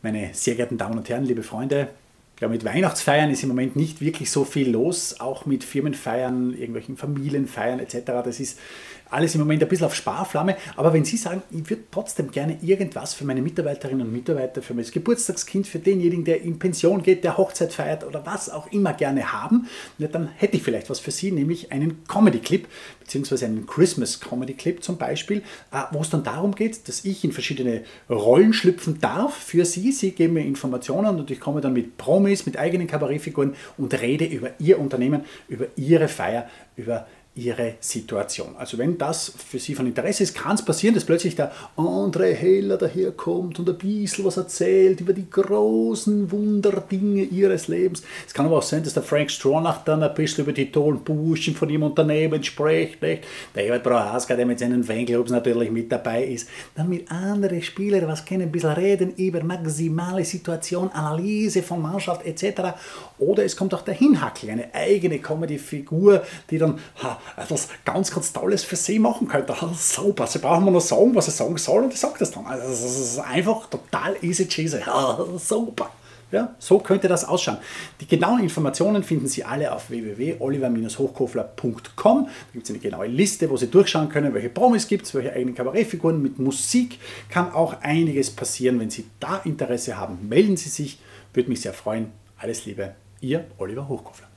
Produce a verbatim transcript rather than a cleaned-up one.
Meine sehr geehrten Damen und Herren, liebe Freunde, ja, mit Weihnachtsfeiern ist im Moment nicht wirklich so viel los, auch mit Firmenfeiern, irgendwelchen Familienfeiern et cetera. Das ist alles im Moment ein bisschen auf Sparflamme. Aber wenn Sie sagen, ich würde trotzdem gerne irgendwas für meine Mitarbeiterinnen und Mitarbeiter, für mein Geburtstagskind, für denjenigen, der in Pension geht, der Hochzeit feiert oder was auch immer gerne haben, dann hätte ich vielleicht was für Sie, nämlich einen Comedy-Clip, beziehungsweise einen Christmas-Comedy-Clip zum Beispiel, wo es dann darum geht, dass ich in verschiedene Rollen schlüpfen darf für Sie. Sie geben mir Informationen und ich komme dann mit Promis, mit eigenen Kabarettfiguren und rede über Ihr Unternehmen, über Ihre Feier, über Ihre Situation. Also wenn das für Sie von Interesse ist, kann es passieren, dass plötzlich der André Heller daherkommt und ein bisschen was erzählt über die großen Wunderdinge Ihres Lebens. Es kann aber auch sein, dass der Frank Stronach dann ein bisschen über die tollen Burschen von Ihrem Unternehmen spricht. Nicht? Der Ebert Prohaska, der mit seinen Fanclubs natürlich mit dabei ist. Dann mit anderen Spielern was können, ein bisschen reden über maximale Situation, Analyse von Mannschaft et cetera. Oder es kommt auch der Hinhackel, eine eigene Comedy-Figur, die dann ha, etwas ganz, ganz Tolles für Sie machen könnte. Super, Sie brauchen nur noch sagen, was Sie sagen soll und ich sage das dann. Also das ist einfach total easy cheesy. Super. Ja, so könnte das ausschauen. Die genauen Informationen finden Sie alle auf w w w punkt oliver hochkofler punkt com. Da gibt es eine genaue Liste, wo Sie durchschauen können, welche Promis gibt es, welche eigenen Kabarettfiguren. Mit Musik kann auch einiges passieren. Wenn Sie da Interesse haben, melden Sie sich. Würde mich sehr freuen. Alles Liebe, Ihr Oliver Hochkofler.